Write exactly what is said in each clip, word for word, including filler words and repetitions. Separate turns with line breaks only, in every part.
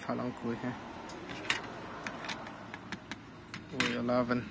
halang kui he oi eleven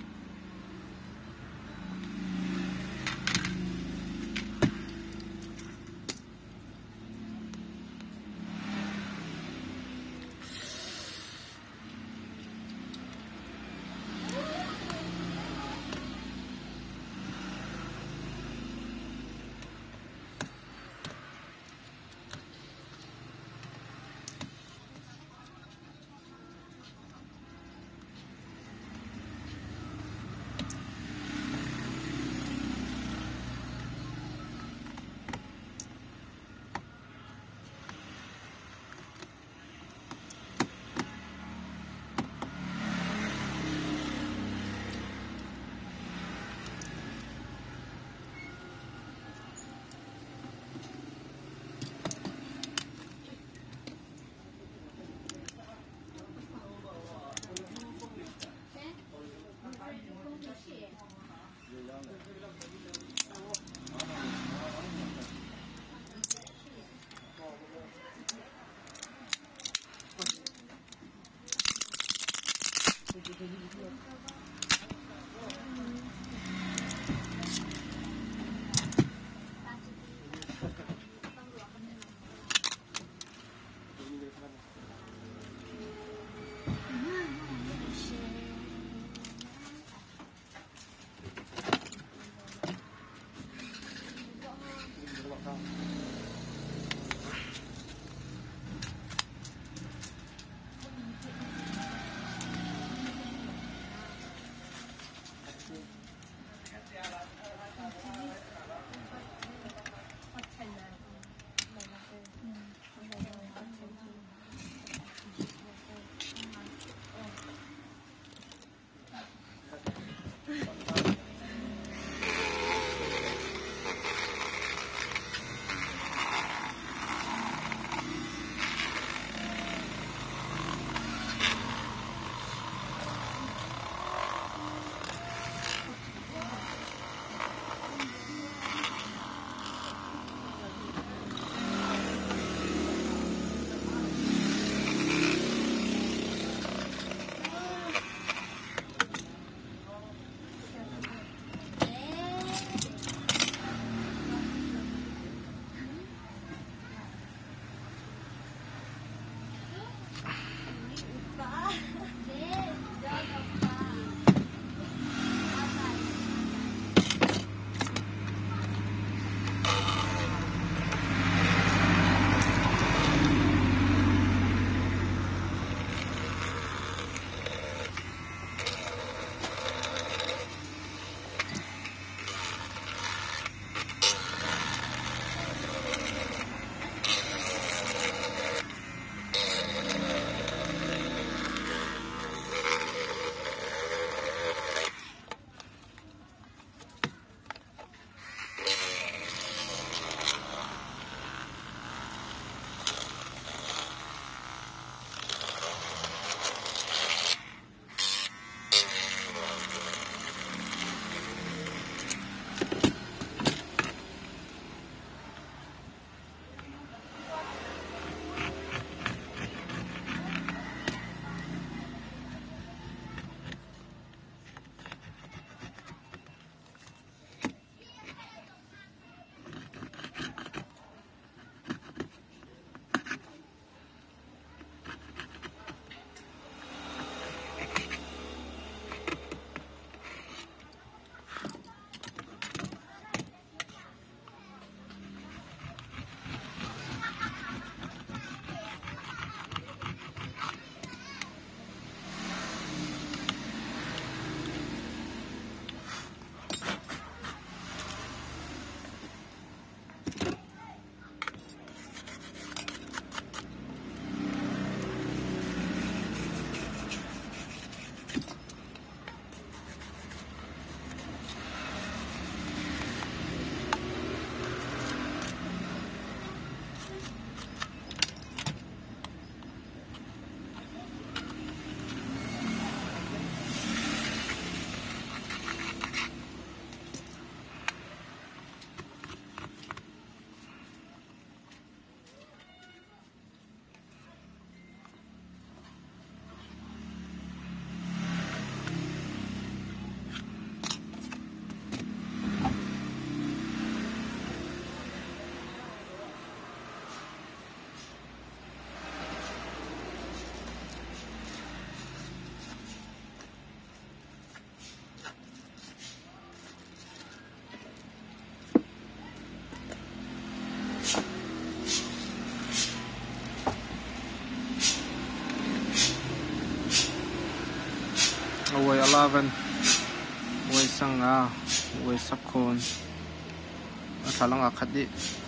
eleven. Way sang ah, way sakon. Asalang akadi.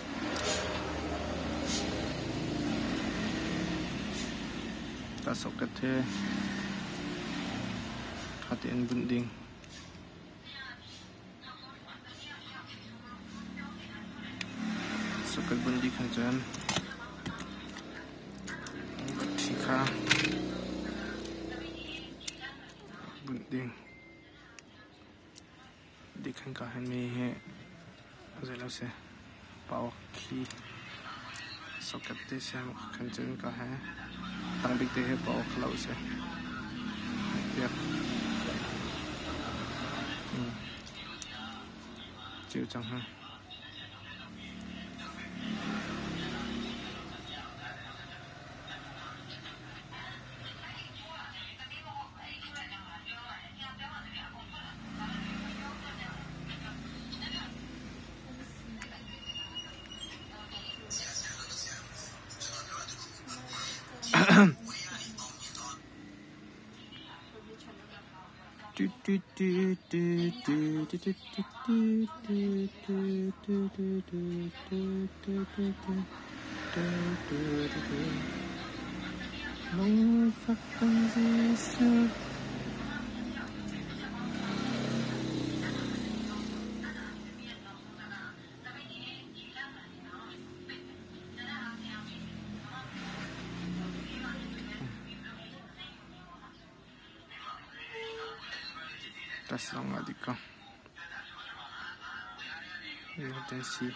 Ta socket he. Hati in bunding. Socket bundi kanjan. Tika. Bunding. Dikan kahan me he. Zelo se. Power key. Socket te se kanjan kahan. Tang big te he power cloud se. Yep. Hmm. Chiu chang ha. Do do do do do do do do do do do do do do do Long fucking this. Tas lang adik ka. You can see.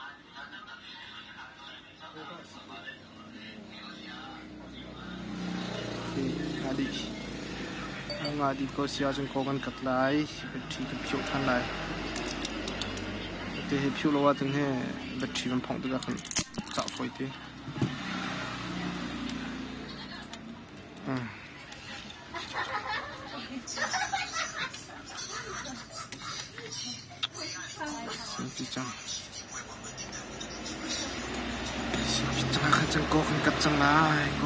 Adik. Ang adik ko siya jeng kogan katlay. Battery ka piu tan lai. Ate he piu lawa ten he battery kan pong daga kan chak foi te. Ah. Simpichang. Simpichang ka jeng kogan katsang lai ko.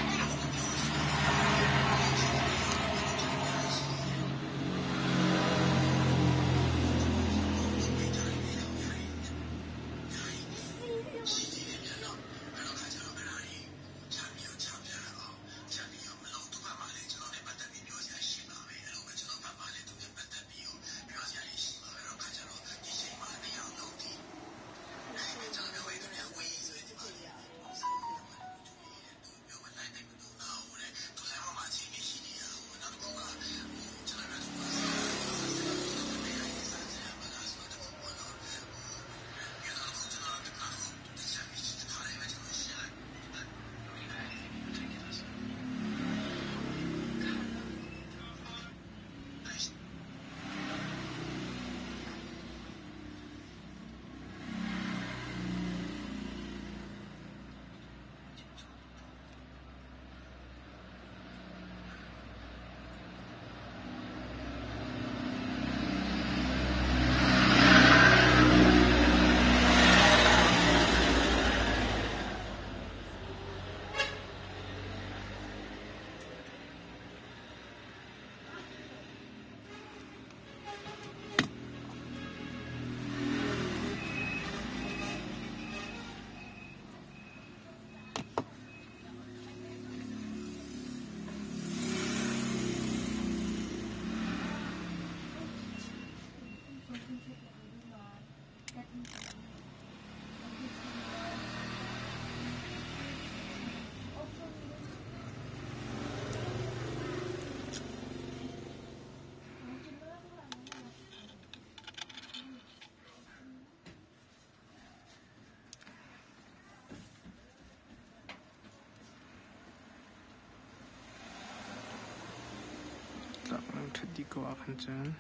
Tadi ko akan dyan.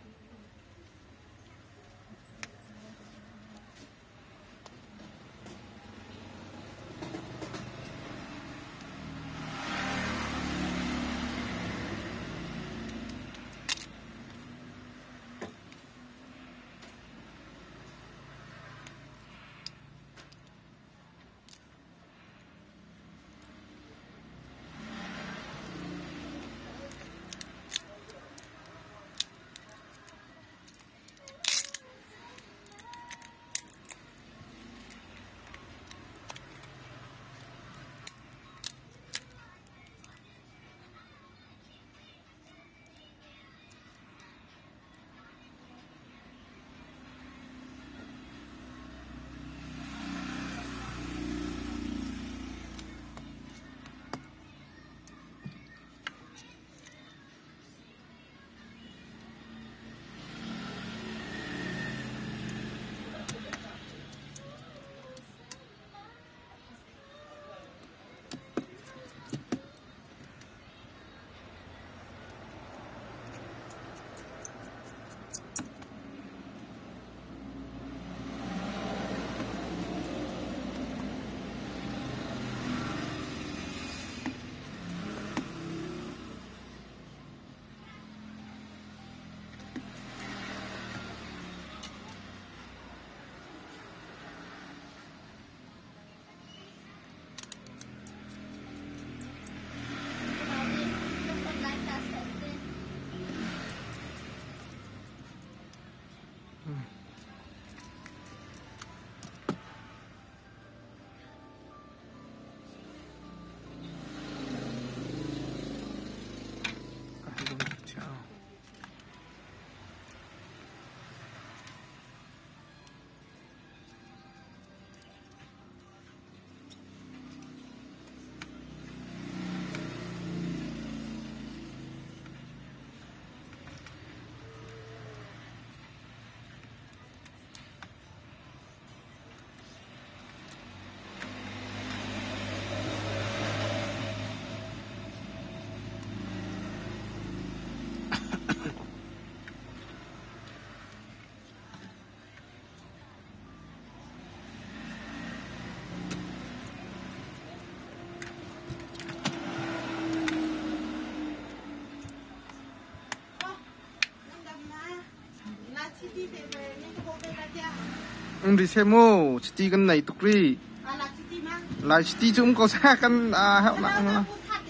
ông đi xem mô chỉ cái này tục đi lại chỉ chúng có xa căn à hậu nặng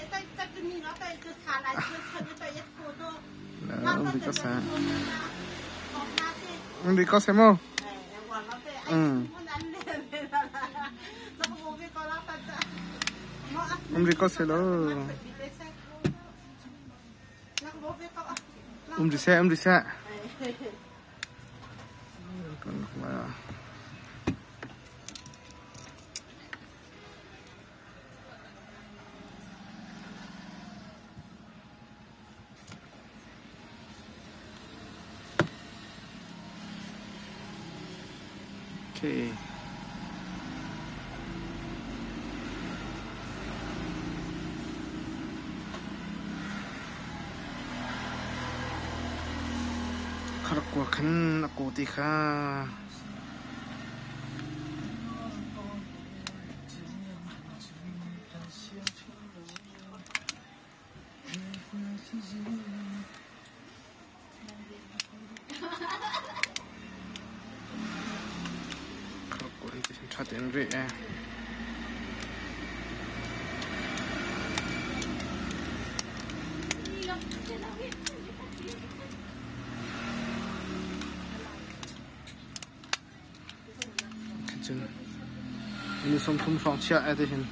ông đi có xa ông đi có xem mô ừ ông đi có xe đó ông đi xe ông đi xe còn là okay. Aku akan aku tika aku ini catin re eh ini somthum song chia ada hin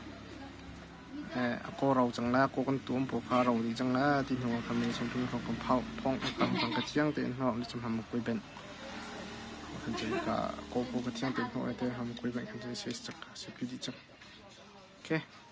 eh aku rau chẳng la aku kan tuam po pha rau di chẳng la tin ho kami somthum song kan phao phong kam phong ka chiang ten ho ni chum ham koi ben kan je ka ko po ka chiang ten ho ate ham koi ben kan je se chak se pi di chak okay